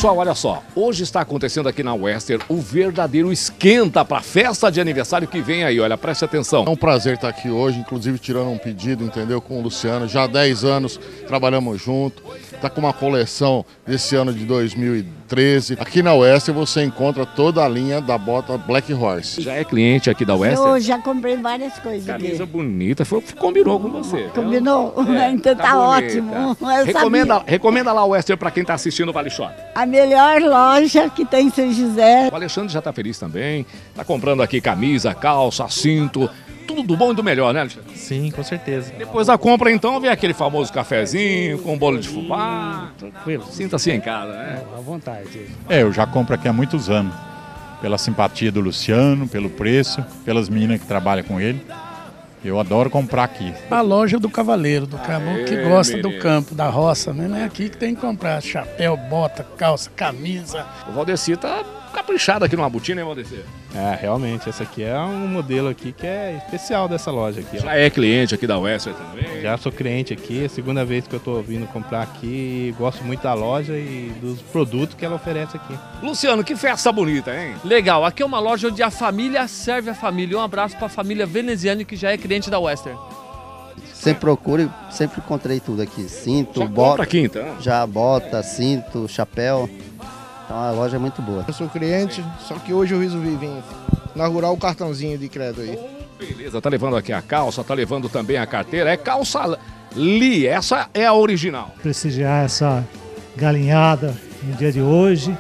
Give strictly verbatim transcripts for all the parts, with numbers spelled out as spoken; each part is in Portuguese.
Pessoal, olha só, hoje está acontecendo aqui na Western o verdadeiro esquenta para a festa de aniversário que vem aí, olha, preste atenção. É um prazer estar aqui hoje, inclusive tirando um pedido, entendeu, com o Luciano, já há dez anos trabalhamos junto, está com uma coleção desse ano de dois mil e treze. Aqui na Western você encontra toda a linha da bota Black Horse. Já é cliente aqui da Western? Eu já comprei várias coisas Camisa aqui. bonita, foi, combinou com você. Combinou? É, Então tá, tá ótimo. Eu Recomenda, recomenda lá o Western para quem está assistindo o Vale Shop. A melhor loja que tem em São José. O Alexandre já está feliz também, está comprando aqui camisa, calça, cinto, tudo do bom e do melhor, né, Alexandre? Sim, com certeza. Depois da compra, então, vem aquele famoso cafezinho com bolo de fubá. Tranquilo. Sinta-se em casa, né? À vontade. É, eu já compro aqui há muitos anos. Pela simpatia do Luciano, pelo preço, pelas meninas que trabalham com ele. Eu adoro comprar aqui. A loja do cavaleiro, do caboclo que Aê, gosta menino. do campo, da roça, mesmo é aqui que tem que comprar chapéu, bota, calça, camisa. O Valdeci tá caprichado aqui numa botina, hein, Valdeci? É, realmente, esse aqui é um modelo aqui que é especial dessa loja aqui. Ó. Já é cliente aqui da Western também. Já sou cliente aqui, é a segunda vez que eu tô vindo comprar aqui, gosto muito da loja e dos produtos que ela oferece aqui. Luciano, que festa bonita, hein? Legal, aqui é uma loja onde a família serve a família. Um abraço para a família veneziana que já é cliente da Western. Sempre procuro, sempre encontrei tudo aqui. Cinto, Já bota, compra aqui, então. já bota, cinto, chapéu. Então a loja é muito boa. Eu sou cliente, só que hoje eu resolvi vir inaugurar o cartãozinho de crédito aí. Beleza, tá levando aqui a calça, tá levando também a carteira. É calça Lee, essa é a original. Prestigiar essa galinhada no dia de hoje.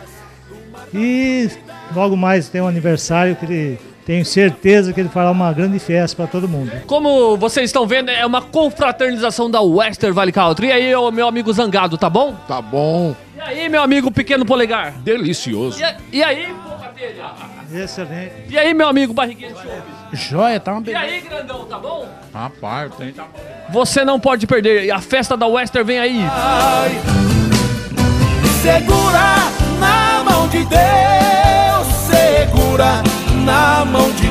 E logo mais tem um aniversário que ele, tenho certeza que ele fará uma grande festa para todo mundo. Como vocês estão vendo, é uma confraternização da Western Vale Country. E aí, ô, meu amigo Zangado, tá bom? Tá bom. E aí, meu amigo Pequeno Polegar? Delicioso. E, a- e aí, Boca Telha? Excelente. E aí, meu amigo Barriguinha de Chope? Joia, tá uma E beleza. aí, grandão, tá bom? Rapaz, tem... Você não pode perder. A festa da Western vem aí. Segura na mão de Deus, segura na mão de